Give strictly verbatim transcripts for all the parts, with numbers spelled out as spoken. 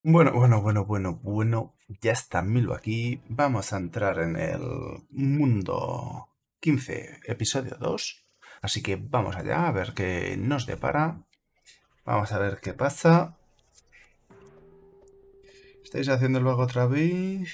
Bueno, bueno, bueno, bueno, bueno, ya está Milo aquí. Vamos a entrar en el mundo quince, episodio dos. Así que vamos allá a ver qué nos depara. Vamos a ver qué pasa. ¿Estáis haciendo luego otra vez?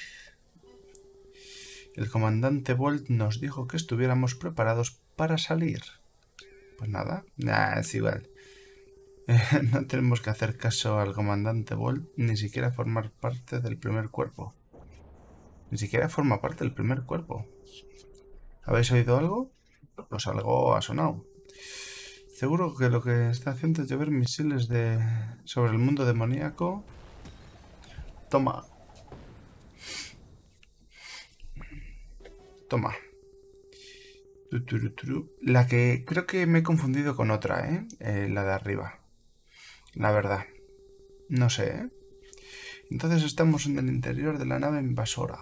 El comandante Bolt nos dijo que estuviéramos preparados para salir. Pues nada, nah, es igual. No tenemos que hacer caso al comandante Bolt, ni siquiera formar parte del primer cuerpo. Ni siquiera forma parte del primer cuerpo. ¿Habéis oído algo? Pues algo ha sonado. Seguro que lo que está haciendo es llover misiles de sobre el mundo demoníaco. Toma, toma. Tu, tu, tu, tu. La que creo que me he confundido con otra, ¿eh? Eh, La de arriba. La verdad. No sé, ¿eh? Entonces estamos en el interior de la nave invasora.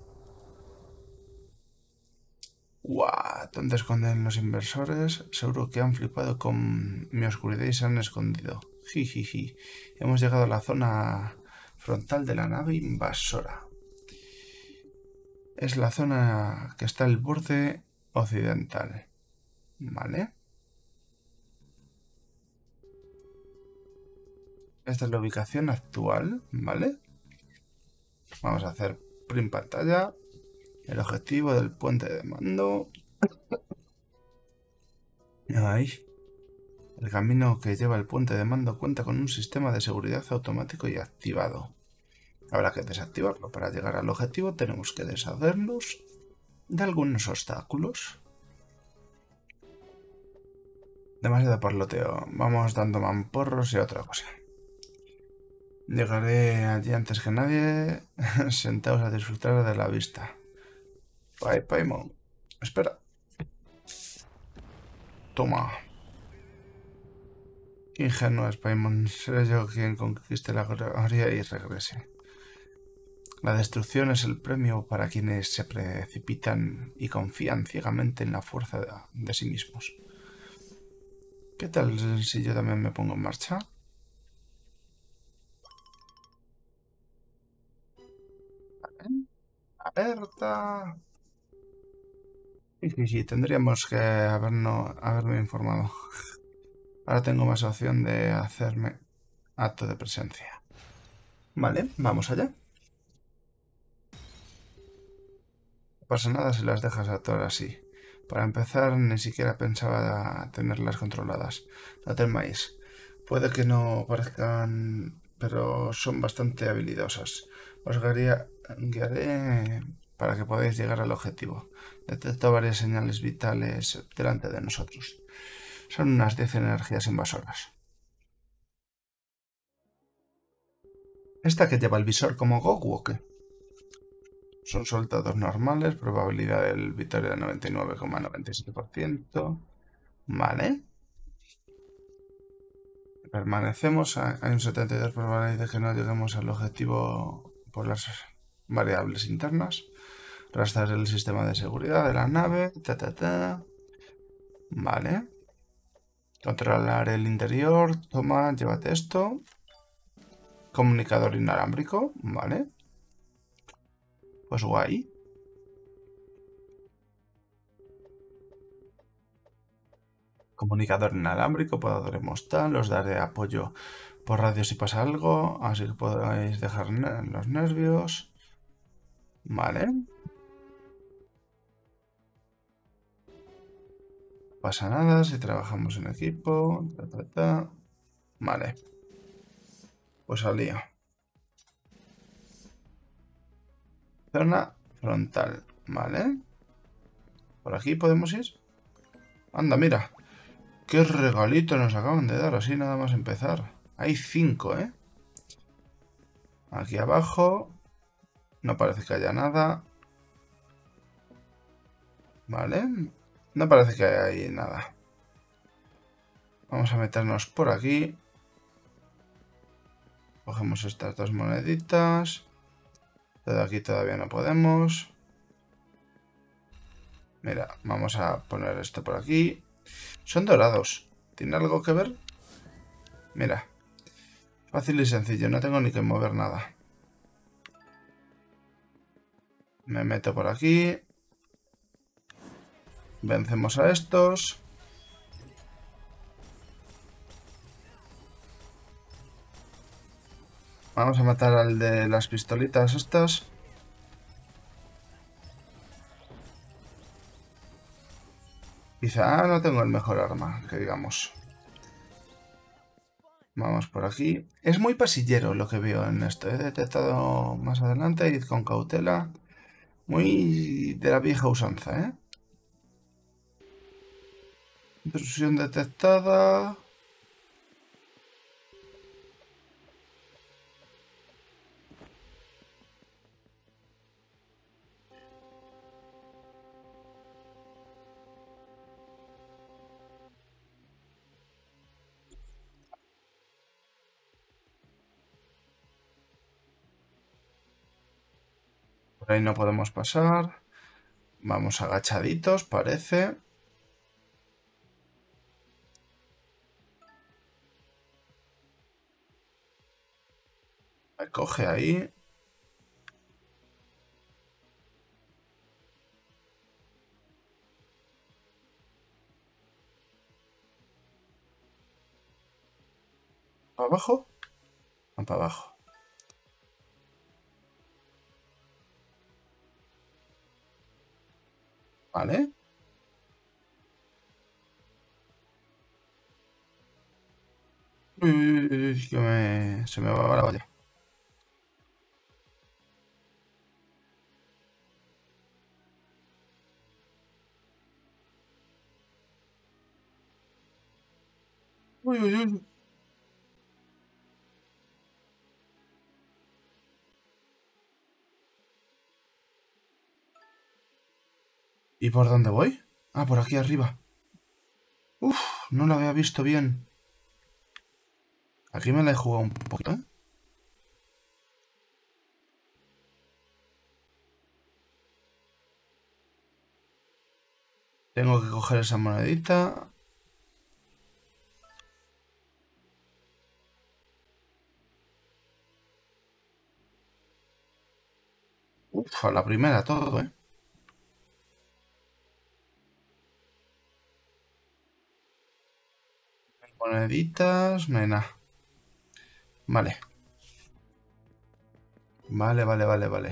¡Guau! ¿Dónde esconden los inversores? Seguro que han flipado con mi oscuridad y se han escondido. Jijiji. Hemos llegado a la zona frontal de la nave invasora. Es la zona que está al borde occidental. ¿Vale? Esta es la ubicación actual. ¿Vale? Vamos a hacer print pantalla. El objetivo del puente de mando. Ahí. El camino que lleva al puente de mando cuenta con un sistema de seguridad automático y activado. Habrá que desactivarlo. Para llegar al objetivo tenemos que deshacernos de algunos obstáculos. Demasiado parloteo. Vamos dando mamporros y otra cosa. Llegaré allí antes que nadie, sentados a disfrutar de la vista. Pai, Paimon. Espera. Toma. Qué ingenuo es Paimon. Seré yo quien conquiste la gloria y regrese. La destrucción es el premio para quienes se precipitan y confían ciegamente en la fuerza de, de sí mismos. ¿Qué tal si yo también me pongo en marcha? Alerta. Sí, sí, sí, tendríamos que habernos, haberme informado. Ahora tengo más opción de hacerme acto de presencia. Vale, vamos allá. No pasa nada si las dejas actuar así. Para empezar, ni siquiera pensaba tenerlas controladas. No temáis. Puede que no parezcan, pero son bastante habilidosas. Os guiaré, guiaré para que podáis llegar al objetivo. Detecto varias señales vitales delante de nosotros. Son unas diez energías invasoras. ¿Esta que lleva el visor como Goku o qué? Son soldados normales, probabilidad del victoria del noventa y nueve coma noventa y siete por ciento. Vale. Permanecemos. Hay un setenta y dos por ciento de probabilidad de que no lleguemos al objetivo por las variables internas. Rastrear el sistema de seguridad de la nave. Ta, ta, ta. Vale. Controlar el interior. Toma, llévate esto. Comunicador inalámbrico. Vale. Pues guay. Comunicador inalámbrico, podremos tal, os daré apoyo por radio si pasa algo, así que podéis dejar los nervios. Vale. No pasa nada si trabajamos en equipo. Ta, ta, ta. Vale. Pues al lío. Zona frontal. Vale. ¿Por aquí podemos ir? Anda, mira. Qué regalito nos acaban de dar así nada más empezar. Hay cinco, ¿eh? Aquí abajo. No parece que haya nada. Vale. No parece que haya ahí nada. Vamos a meternos por aquí. Cogemos estas dos moneditas. De aquí todavía no podemos. Mira, vamos a poner esto por aquí. Son dorados. ¿Tiene algo que ver? Mira. Fácil y sencillo, no tengo ni que mover nada. Me meto por aquí. Vencemos a estos. Vamos a matar al de las pistolitas estas. Quizá no tengo el mejor arma, que digamos. Vamos por aquí. Es muy pasillero lo que veo en esto. He detectado más adelante, id con cautela. Muy de la vieja usanza, ¿eh? Intrusión detectada. Por ahí no podemos pasar. Vamos agachaditos, parece. Me coge ahí. ¿Para abajo? No, para abajo. ¿Vale? Uy, uy, uy, uy, que me... se me va la olla. Uy, uy, uy. ¿Y por dónde voy? Ah, por aquí arriba. Uf, no lo había visto bien. Aquí me la he jugado un poquito, ¿eh? Tengo que coger esa monedita. Uf, a la primera todo, ¿eh? Moneditas, no hay nada. Vale. Vale, vale, vale, vale.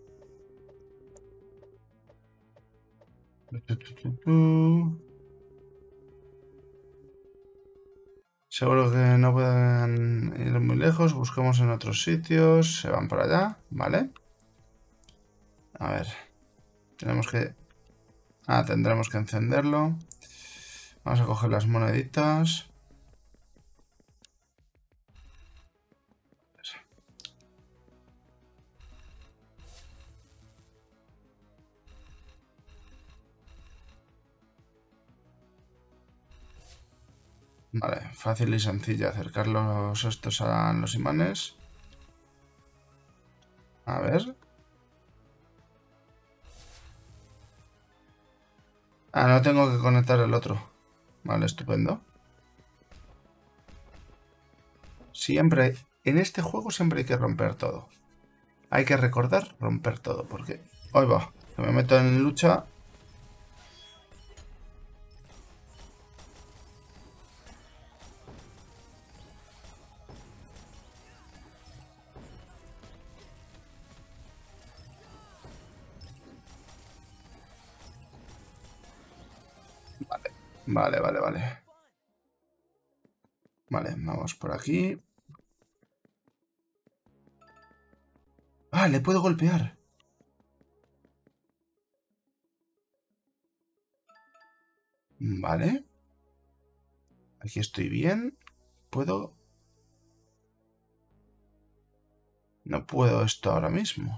Tu, tu, tu, tu. Seguro que no pueden ir muy lejos. Buscamos en otros sitios. Se van para allá. Vale. A ver. Tenemos que... Ah, tendremos que encenderlo. Vamos a coger las moneditas. Vale, fácil y sencillo acercar los estos a los imanes. A ver. Ah, no tengo que conectar el otro. Vale, estupendo. Siempre, en este juego siempre hay que romper todo. Hay que recordar romper todo, porque... Hoy va, que me meto en lucha. Vale, vale, vale, vale. Vale, vamos por aquí. Ah, le puedo golpear. Vale. Aquí estoy bien. ¿Puedo? No puedo esto ahora mismo.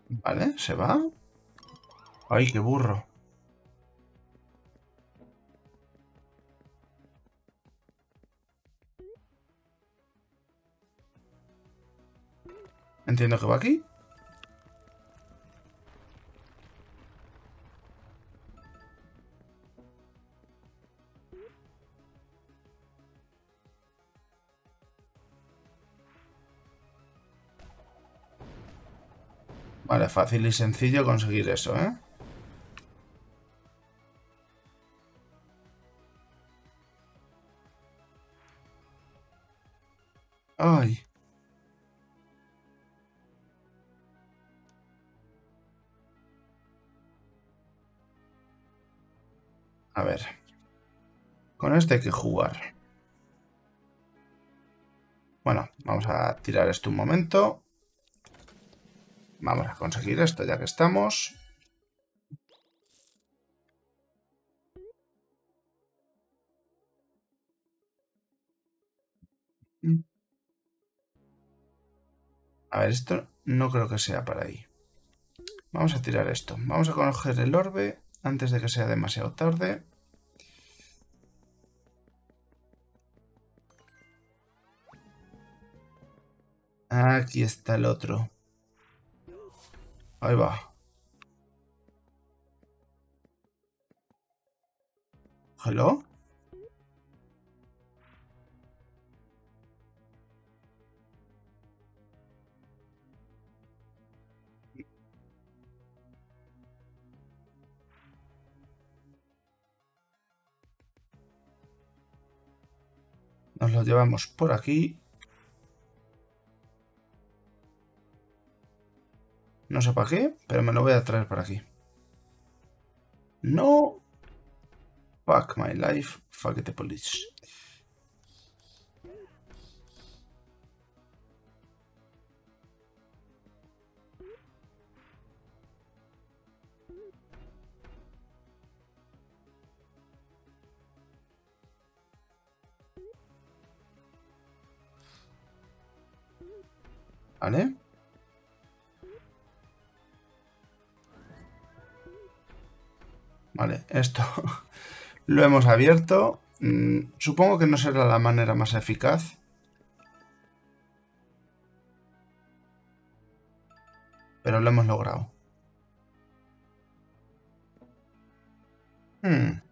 Vale, se va. ¡Ay, qué burro! Entiendo que va aquí. Vale, fácil y sencillo conseguir eso, ¿eh? ¡Ay! A ver. Con este hay que jugar. Bueno, vamos a tirar esto un momento. Vamos a conseguir esto ya que estamos. A ver, esto no creo que sea para ahí. Vamos a tirar esto. Vamos a coger el orbe antes de que sea demasiado tarde. Aquí está el otro. Ahí va. ¿Hello? Nos lo llevamos por aquí. No sé para qué, pero me lo voy a traer por aquí. No. Fuck my life. Fuck the police. ¿Vale? Vale, esto lo hemos abierto. Mm, supongo que no será la manera más eficaz. Pero lo hemos logrado. Hmm.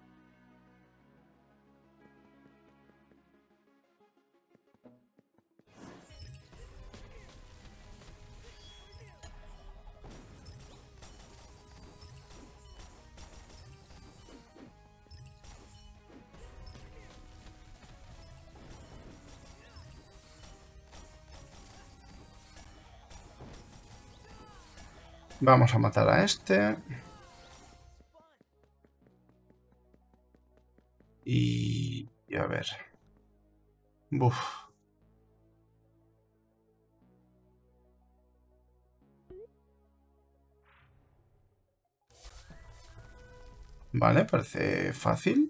Vamos a matar a este. Y, y a ver. Buf. Vale, parece fácil.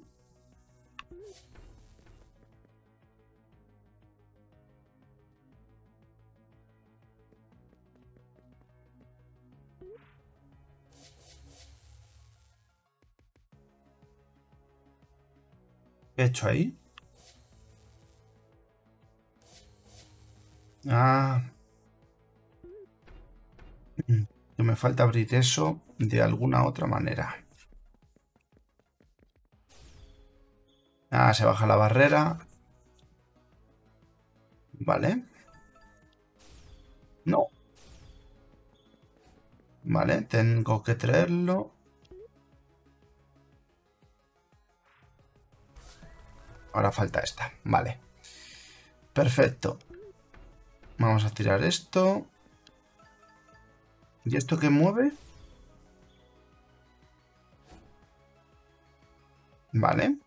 ¿Qué he hecho ahí? Ah. Que me falta abrir eso de alguna otra manera. Ah, se baja la barrera. Vale. No. Vale, tengo que traerlo. Ahora falta esta. Vale. Perfecto. Vamos a tirar esto. ¿Y esto qué mueve? Vale.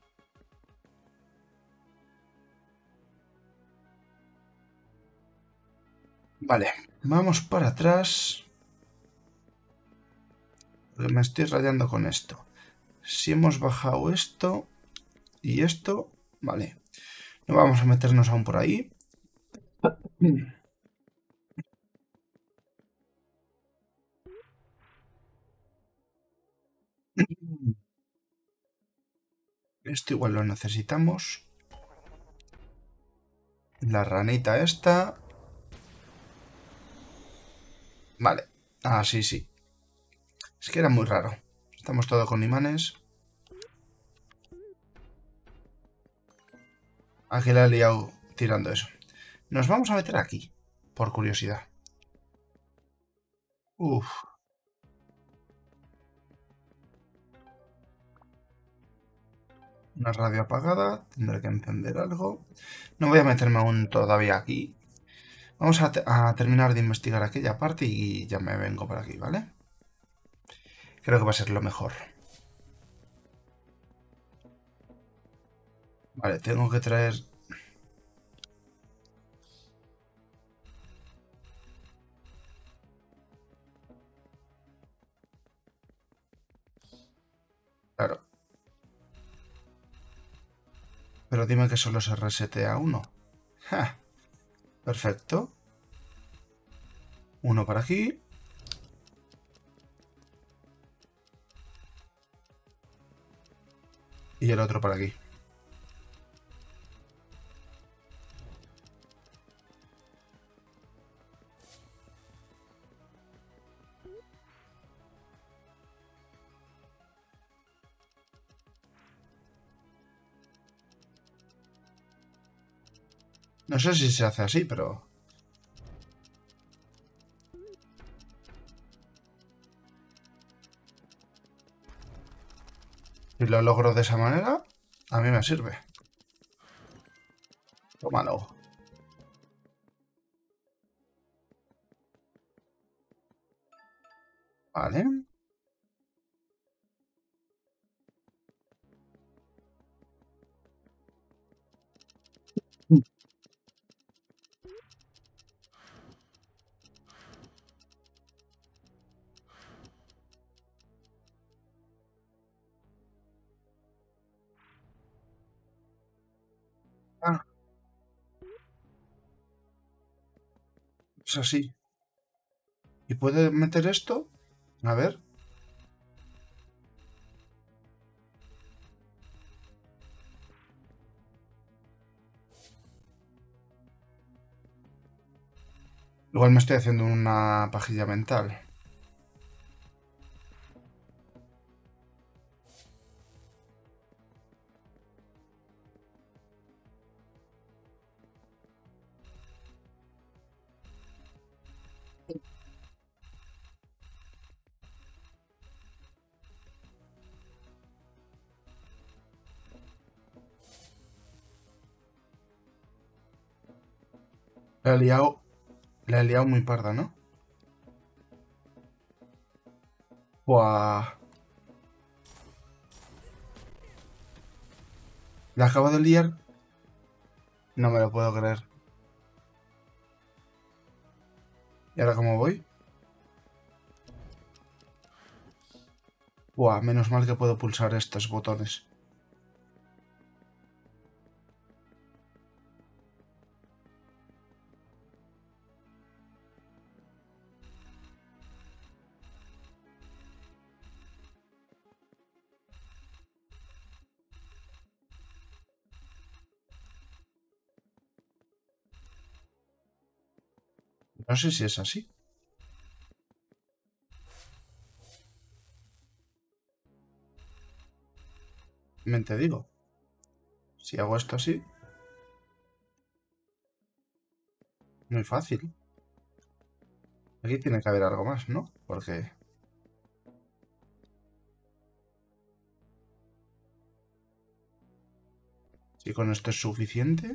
Vale. Vamos para atrás. Porque me estoy rayando con esto. Si hemos bajado esto y esto, vale. No vamos a meternos aún por ahí. Esto igual lo necesitamos. La ranita esta. Vale. Ah, sí, sí. Es que era muy raro. Estamos todos con imanes. Aquí la he liado tirando eso. Nos vamos a meter aquí. Por curiosidad. Uf. Una radio apagada. Tendré que encender algo. No voy a meterme aún todavía aquí. Vamos a, te a terminar de investigar aquella parte y ya me vengo por aquí, ¿vale? Creo que va a ser lo mejor. Vale, tengo que traer... Claro. Pero dime que solo se resetea uno. ¡Ja! Perfecto. Uno para aquí. Y el otro para aquí. No sé si se hace así, pero... si lo logro de esa manera, a mí me sirve. Tómalo. Vale. Ah, es así. ¿Y puede meter esto? A ver. Igual me estoy haciendo una pajilla mental. La he liado, la he liado muy parda, ¿no? Buah. La acabo de liar. No me lo puedo creer. ¿Y ahora cómo voy? Buah, menos mal que puedo pulsar estos botones. No sé si es así. Mente digo. Si hago esto así... muy fácil. Aquí tiene que haber algo más, ¿no? Porque... si con esto es suficiente...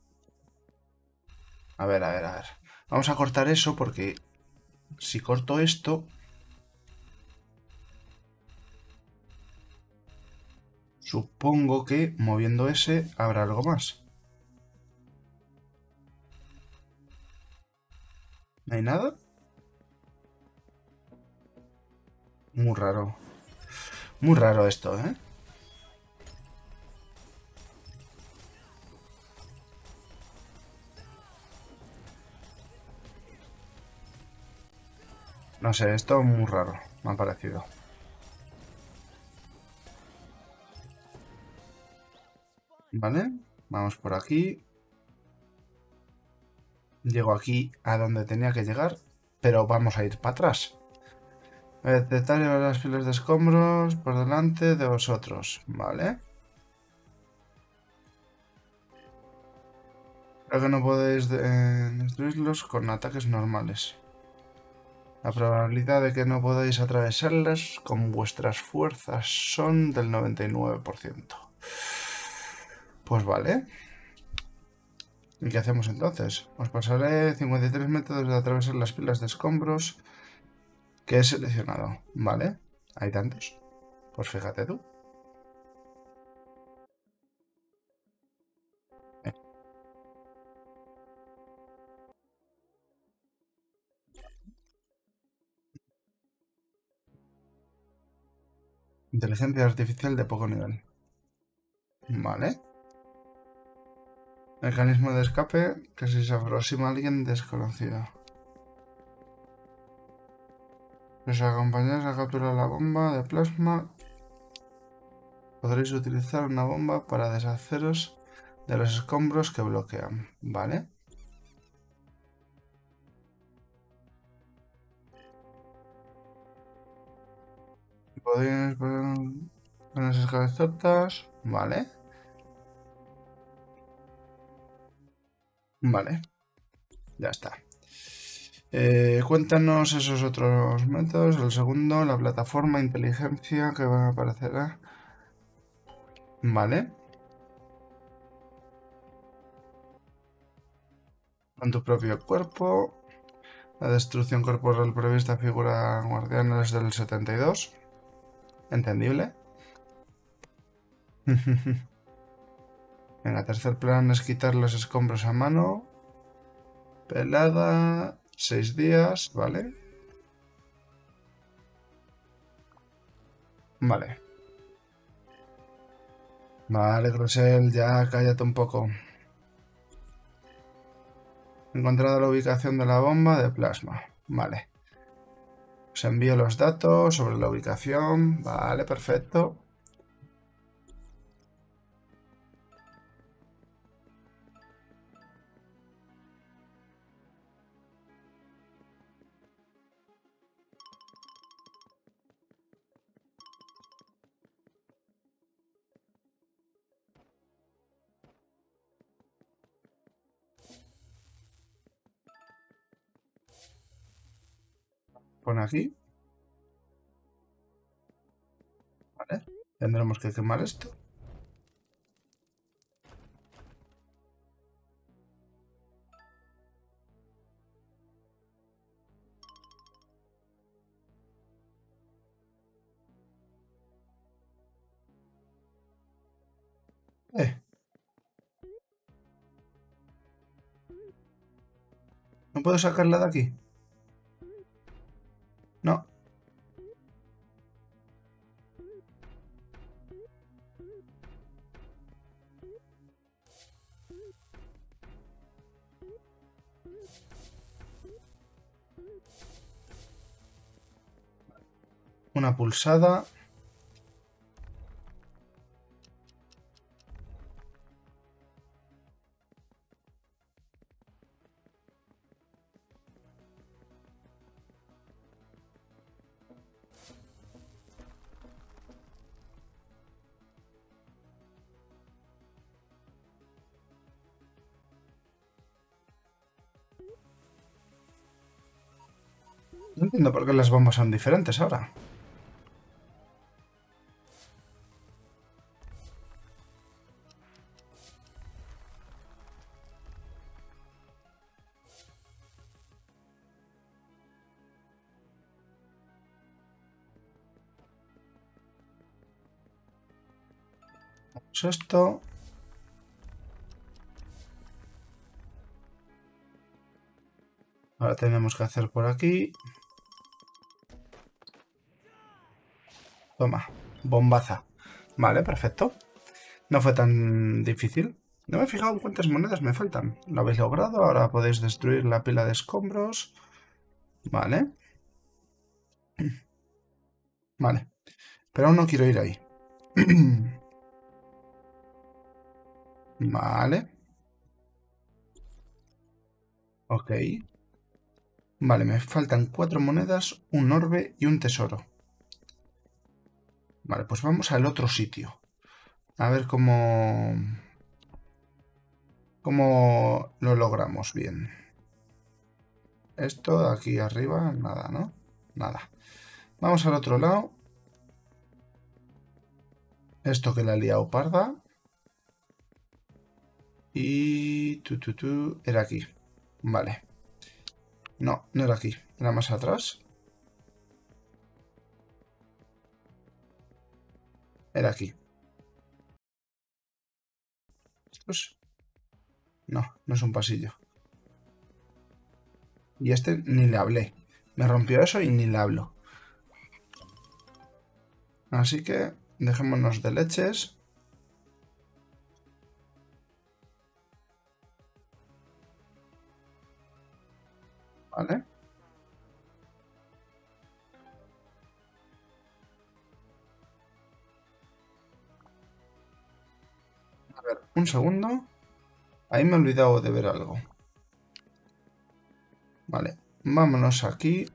A ver, a ver, a ver. Vamos a cortar eso porque... si corto esto... supongo que moviendo ese habrá algo más. ¿No hay nada? Muy raro. Muy raro esto, ¿eh? No sé, esto es muy raro. Me ha parecido. Vale, vamos por aquí. Llego aquí a donde tenía que llegar, pero vamos a ir para atrás. Detectar las filas de escombros por delante de vosotros, ¿vale? Creo que no podéis de destruirlos con ataques normales. La probabilidad de que no podáis atravesarlas con vuestras fuerzas son del noventa y nueve por ciento. Pues vale. ¿Y qué hacemos entonces? Os pasaré cincuenta y tres métodos de atravesar las pilas de escombros que he seleccionado. Vale, hay tantos. Pues fíjate tú. Eh, Inteligencia artificial de poco nivel. Vale. Mecanismo de escape que si se aproxima a alguien desconocido. Los acompañáis a capturar la bomba de plasma. Podréis utilizar una bomba para deshaceros de los escombros que bloquean. Vale. Podéis poner unas escalerotas. Vale. Vale. Ya está. Eh, cuéntanos esos otros métodos. El segundo, la plataforma inteligencia que va a aparecer. Vale. Con tu propio cuerpo. La destrucción corporal prevista figura guardianes del setenta y dos. Entendible. Venga, tercer plan es quitar los escombros a mano. Pelada. Seis días, vale. Vale. Vale, Grosel, ya cállate un poco. He encontrado la ubicación de la bomba de plasma. Vale. Os envío los datos sobre la ubicación. Vale, perfecto. Pon aquí. Vale. Tendremos que quemar esto. Eh. ¿No puedo sacarla de aquí? No. Una pulsada. No entiendo por qué las bombas son diferentes ahora. Vamos a esto. Ahora tenemos que hacer por aquí. Toma, bombaza. Vale, perfecto. No fue tan difícil. No me he fijado en cuántas monedas me faltan. Lo habéis logrado. Ahora podéis destruir la pila de escombros. Vale. Vale. Pero aún no quiero ir ahí. Vale. Ok. Vale, me faltan cuatro monedas, un orbe y un tesoro. Vale, pues vamos al otro sitio. A ver cómo... cómo lo logramos bien. Esto de aquí arriba, nada, ¿no? Nada. Vamos al otro lado. Esto que la he liado parda. Y... Tu, tu, tu, era aquí. Vale. No, no era aquí. Era más atrás. Era aquí. ¿Esto es? No, no es un pasillo. Y este ni le hablé. Me rompió eso y ni le hablo. Así que dejémonos de leches. Vale. A ver, un segundo. Ahí me he olvidado de ver algo. Vale, vámonos aquí.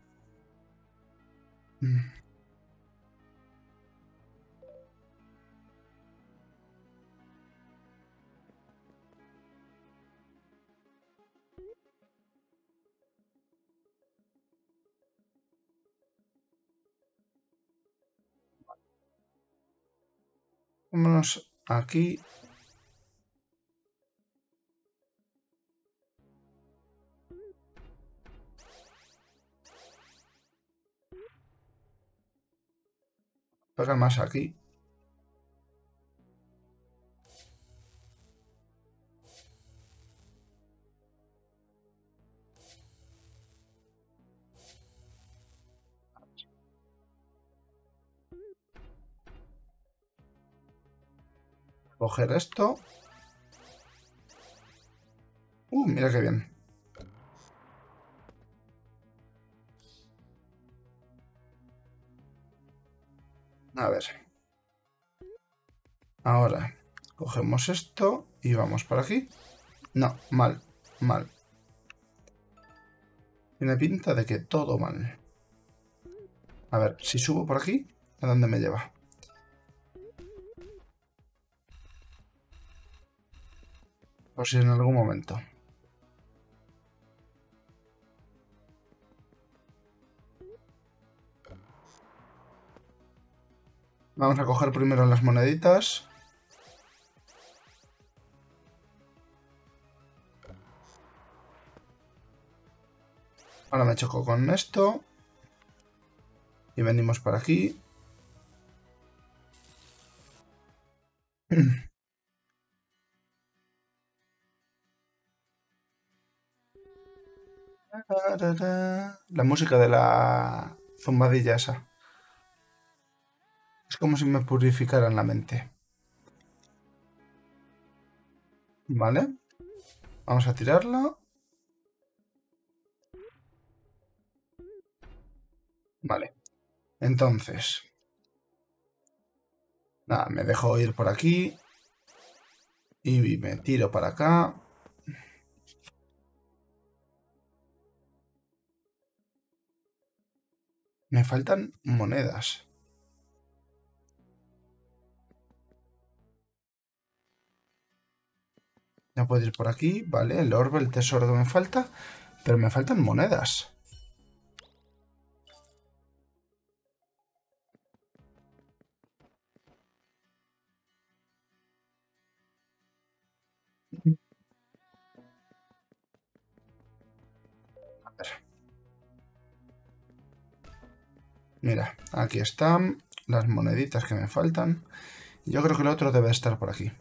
Vámonos aquí. Pega más aquí. Coger esto. Uh, mira qué bien. A ver. Ahora, cogemos esto y vamos por aquí. No, mal, mal. Tiene pinta de que todo mal. A ver, si subo por aquí, ¿a dónde me lleva? Por si en algún momento. Vamos a coger primero las moneditas. Ahora me choco con esto. Y venimos por aquí. La música de la zumbadilla esa. Es como si me purificaran la mente. Vale. Vamos a tirarla. Vale. Entonces. Nada, me dejo ir por aquí. Y me tiro para acá. Me faltan monedas. Ya puedo ir por aquí. Vale, el orbe, el tesoro que me falta. Pero me faltan monedas. A ver. Mira, aquí están las moneditas que me faltan. Yo creo que el otro debe estar por aquí.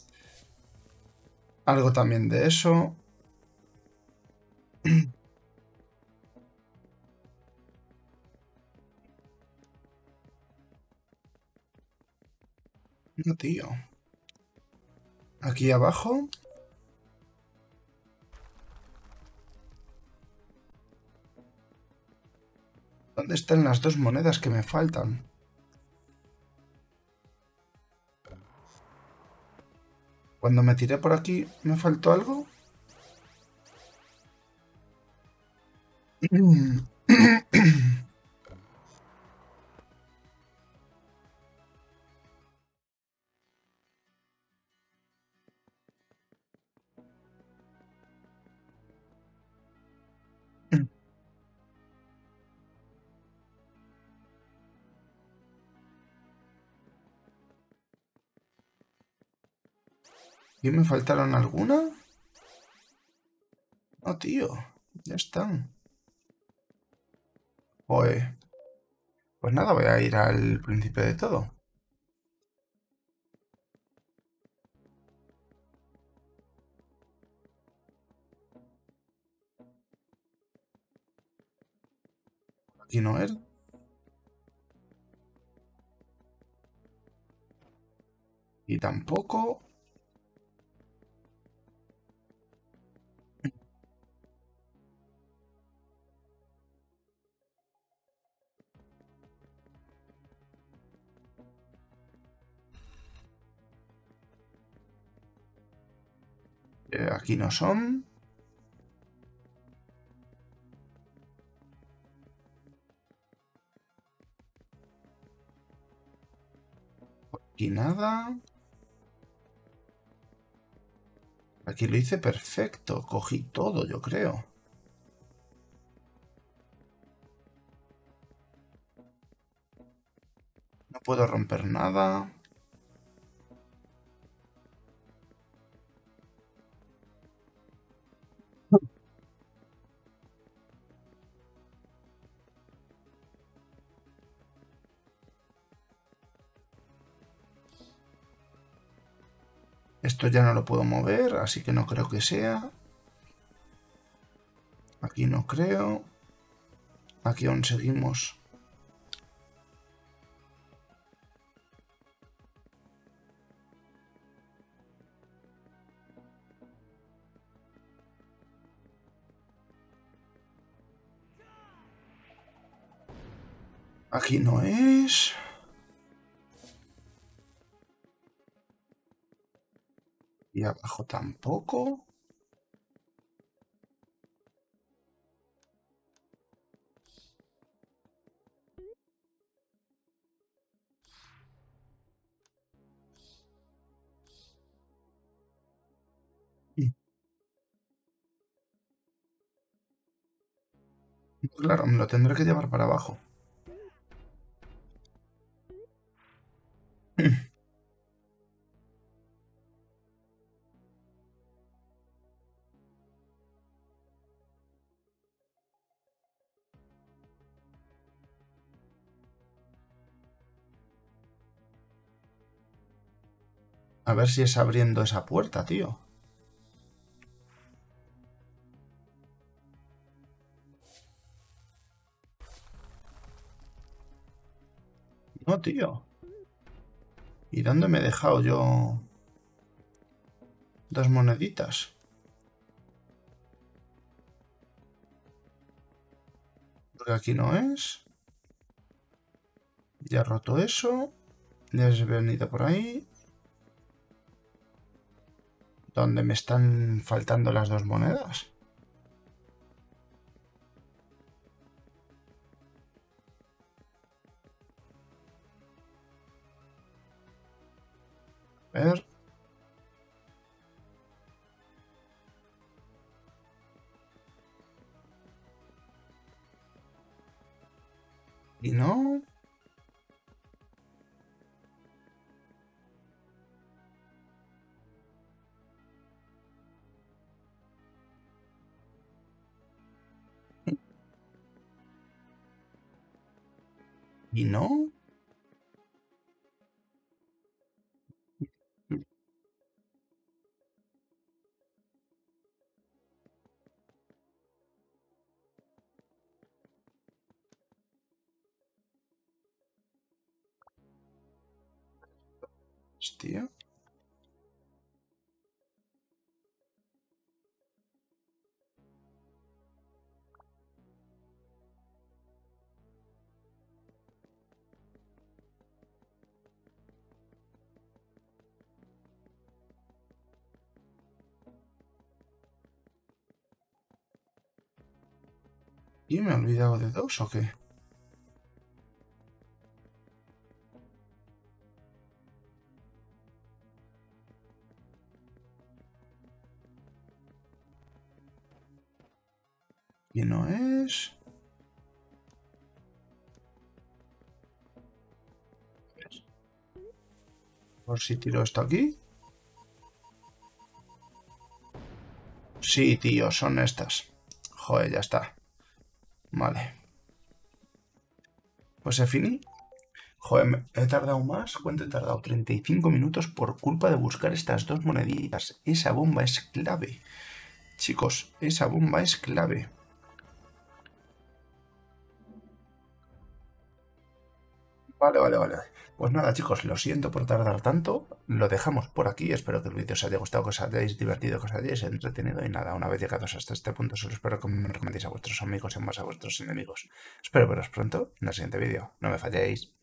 Algo también de eso. No, tío. Aquí abajo. ¿Dónde están las dos monedas que me faltan? Cuando me tiré por aquí, ¿me faltó algo? ¿Y me faltaron alguna? No, tío. Ya están. Pues, pues nada, voy a ir al principio de todo. Aquí no era. Y tampoco. Eh, aquí no son. Aquí nada. Aquí lo hice perfecto. Cogí todo, yo creo. No puedo romper nada. Esto ya no lo puedo mover, así que no creo que sea. Aquí no creo. Aquí aún seguimos. Aquí no es. Y abajo tampoco. Y claro, me lo tendré que llevar para abajo. A ver si es abriendo esa puerta, tío. No, tío. ¿Y dónde me he dejado yo dos moneditas? Porque aquí no es. Ya he roto eso. Ya he venido por ahí. ¿Dónde me están faltando las dos monedas? A ver. Y no. Y no. Hostia. ¿Y me he olvidado de dos o qué? ¿Y no es? Por si tiro esto aquí. Sí, tío, son estas. Joder, ya está. Vale. Pues he finí. Joder, he tardado más. ¿Cuánto he tardado? treinta y cinco minutos por culpa de buscar estas dos moneditas. Esa bomba es clave. Chicos, esa bomba es clave. Vale, vale, vale. Pues nada, chicos, lo siento por tardar tanto. Lo dejamos por aquí. Espero que el vídeo os haya gustado, que os hayáis divertido, que os hayáis entretenido. Y nada, una vez llegados hasta este punto, solo espero que me recomendéis a vuestros amigos y más a vuestros enemigos. Espero veros pronto en el siguiente vídeo. No me falléis.